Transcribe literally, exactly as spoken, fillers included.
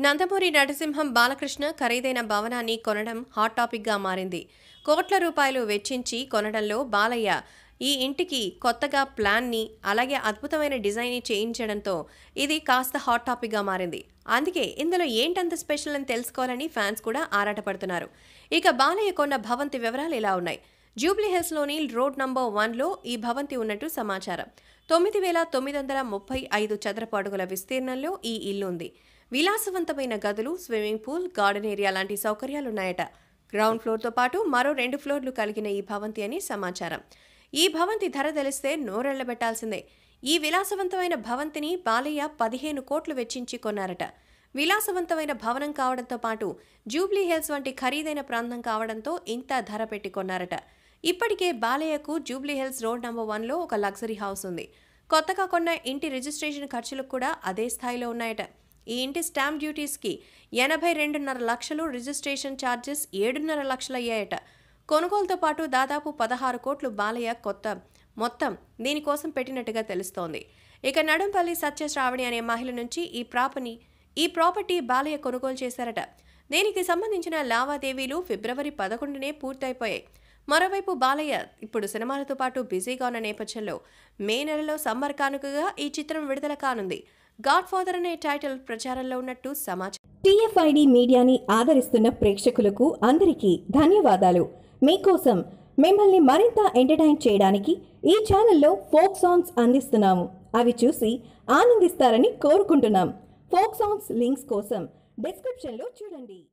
నందమూరి నరసింహం బాలకృష్ణ ఖరీదైన భవనాన్ని కొనడం హాట్ టాపిక్గా మారింది. కోట్ల రూపాయలు వెచ్చించి కొనడంలో బాలయ్య ఈ ఇంటికి కొత్తగా ప్లాన్ని అలాగే అద్భుతమైన డిజైన్ చేయించడంతో ఇది కాస్త హాట్ టాపిక్గా మారింది. అందుకే ఇందులో ఏంటంత స్పెషల్ అని తెలుసుకోవాలని ఫ్యాన్స్ కూడా ఆరాటపడుతున్నారు. ఇక బాలయ్య కొన్న భవంతి వివరాలు ఇలా ఉన్నాయి. జూబ్లీ హిల్స్లోని రోడ్ నంబర్ వన్లో ఈ భవంతి ఉన్నట్టు సమాచారం. తొమ్మిది వేల తొమ్మిది వందల ముప్పై ఐదు చదరపు అడుగుల విస్తీర్ణంలో ఈ ఇల్లు ఉంది. విలాసవంతమైన గదులు, స్విమ్మింగ్ పూల్, గార్డెన్ ఏరియా లాంటి సౌకర్యాలున్నాయట. గ్రౌండ్ ఫ్లోర్తో పాటు మరో రెండు ఫ్లోర్లు కలిగిన ఈ భవంతి అని సమాచారం. ఈ భవంతి ధర తెలిస్తే నోరెళ్లబెట్టాల్సిందే. ఈ విలాసవంతమైన భవంతిని బాలయ్య పదిహేను కోట్లు వెచ్చించి కొన్నారట. విలాసవంతమైన భవనం కావడంతో పాటు జూబ్లీ హిల్స్ వంటి ఖరీదైన ప్రాంతం కావడంతో ఇంత ధర పెట్టి కొన్నారట. ఇప్పటికే బాలయ్యకు జూబ్లీ హిల్స్ రోడ్ నంబర్ వన్లో ఒక లగ్జరీ హౌస్ ఉంది. కొత్తగా కొన్న ఇంటి రిజిస్ట్రేషన్ ఖర్చులు కూడా అదే స్థాయిలో ఉన్నాయట. ఈ ఇంటి స్టాంప్ డ్యూటీస్కి ఎనభై రెండున్నర లక్షలు, రిజిస్ట్రేషన్ ఛార్జెస్ ఏడున్నర లక్షలు అయ్యాయట. కొనుగోలుతో పాటు దాదాపు పదహారు కోట్లు బాలయ్య కొత్త మొత్తం దీనికోసం పెట్టినట్టుగా తెలుస్తోంది. ఇక నడుంపల్లి సత్యశ్రావణి అనే మహిళ నుంచి ఈ ప్రాపని ఈ ప్రాపర్టీ బాలయ్య కొనుగోలు చేశారట. దీనికి సంబంధించిన లావాదేవీలు ఫిబ్రవరి పదకొండునే పూర్తయిపోయాయి. మరోవైపు బాలయ్య ఇప్పుడు సినిమాలతో పాటు బిజీగా ఉన్న నేపథ్యంలో మే నెలలో సమ్మర్ కానుకగా ఈ చిత్రం విడుదల కానుంది. గాడ్ ఫాదర్ అనే టైటిల్ ప్రచారంలో ఉన్నట్టు సమాచారం. టీఎఫ్ఐడి మీడియాని ఆదరిస్తున్న ప్రేక్షకులకు అందరికీ ధన్యవాదాలు. మీకోసం మిమ్మల్ని మరింత ఎంటర్టైన్ చేయడానికి ఈ ఛానల్లో ఫోక్ సాంగ్స్ అందిస్తున్నాము. అవి చూసి ఆనందిస్తారని కోరుకుంటున్నాం. ఫోక్ సాంగ్స్ లింక్స్ కోసం డిస్క్రిప్షన్లో చూడండి.